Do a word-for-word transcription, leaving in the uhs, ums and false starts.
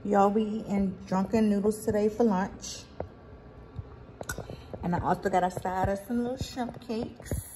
Y'all, we eating Drunken Noodles today for lunch. And I also got a side of some little shrimp cakes.